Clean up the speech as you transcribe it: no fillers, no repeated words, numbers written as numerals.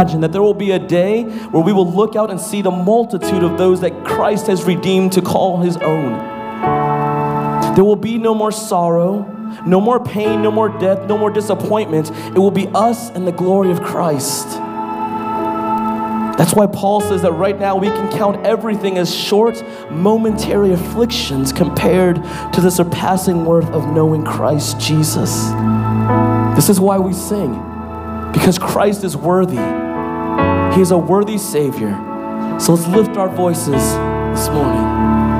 Imagine that there will be a day where we will look out and see the multitude of those that Christ has redeemed to call his own. There will be no more sorrow, no more pain, no more death, no more disappointment. It will be us and the glory of Christ. That's why Paul says that right now we can count everything as short, momentary afflictions compared to the surpassing worth of knowing Christ Jesus. This is why we sing, because Christ is worthy. He is a worthy Savior. So let's lift our voices this morning.